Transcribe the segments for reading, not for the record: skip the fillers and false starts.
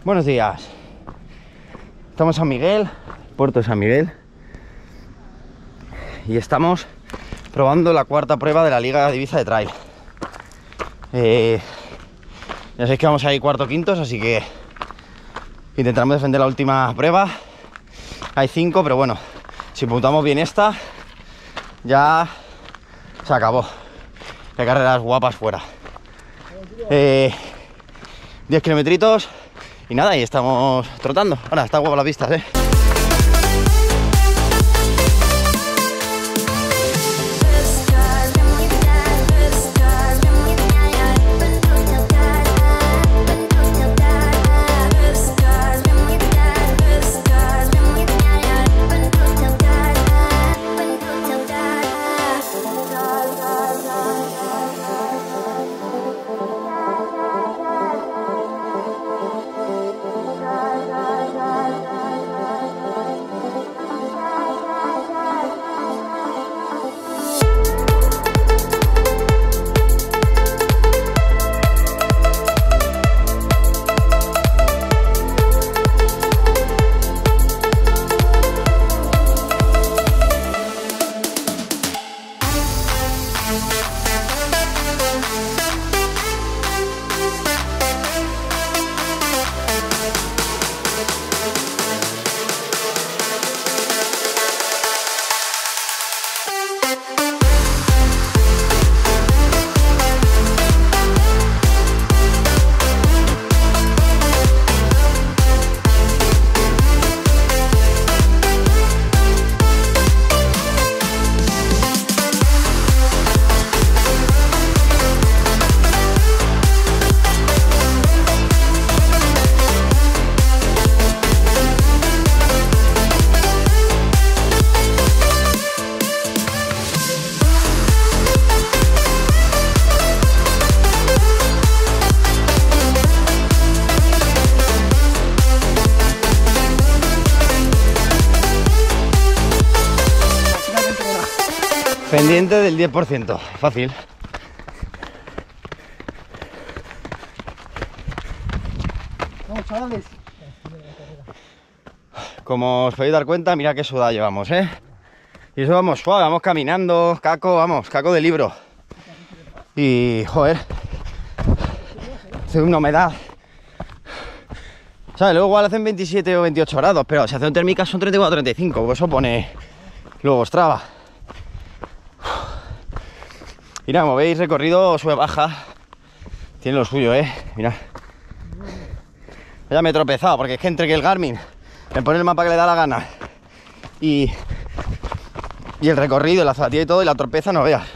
Buenos días. Estamos en San Miguel, Puerto de San Miguel, y estamos probando la cuarta prueba de la Liga de Ibiza de Trail. Ya sabéis que vamos a ir cuarto quintos, así que intentaremos defender la última prueba. Hay 5, pero bueno, si puntamos bien esta, ya se acabó. Hay carreras guapas fuera. 10 kilometritos y nada, y estamos trotando. Ahora, está guapa las vistas, ¿eh? Pendiente del 10%, fácil. Vamos, chavales. Como os podéis dar cuenta, mira qué sudada llevamos, ¿eh? Y eso vamos suave, vamos caminando, caco, vamos, caco de libro. Y, joder, hace una humedad. ¿Sabes? Luego igual hacen 27 o 28 grados, pero si hacen térmicas son 34 o 35, pues eso pone luego Strava. Mira, como veis, recorrido sube-baja. Tiene lo suyo, mirad. Ya me he tropezado, porque es que entre que el Garmin me pone el mapa que le da la gana y el recorrido, la zapatilla y todo, y la tropeza no veas.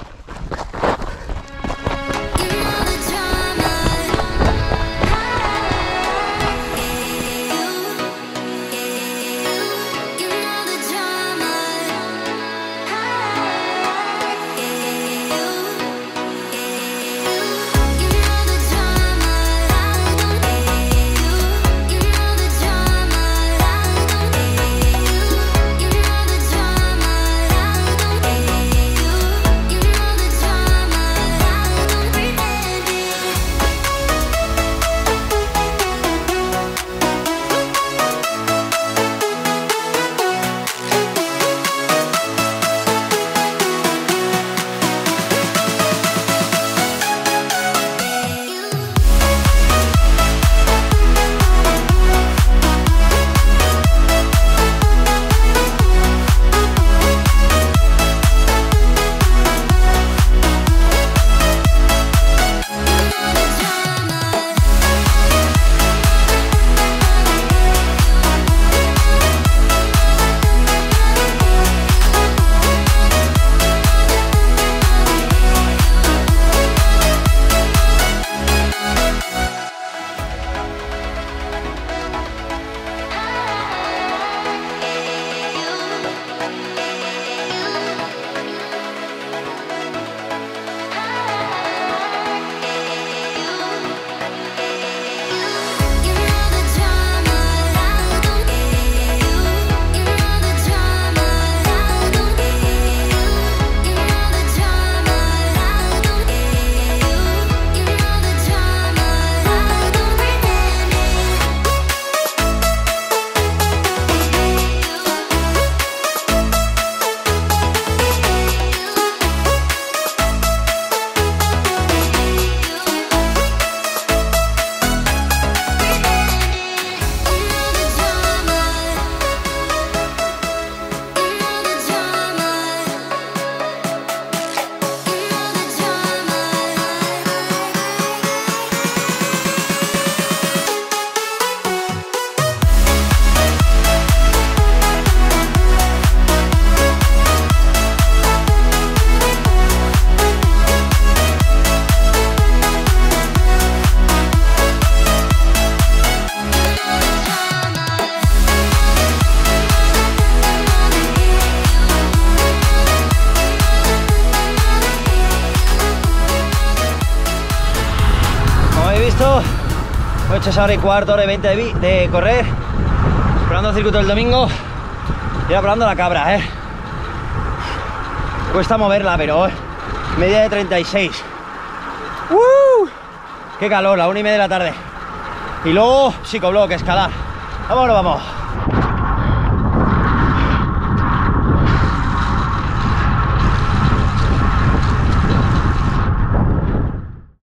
He hecho esa hora y cuarto, hora y 20 de correr, probando el circuito del domingo y ahora probando la cabra, Cuesta moverla, pero media de 36. ¡Qué calor! La 1:30 de la tarde. Y luego psicoblock, escalar. Vámonos, vamos.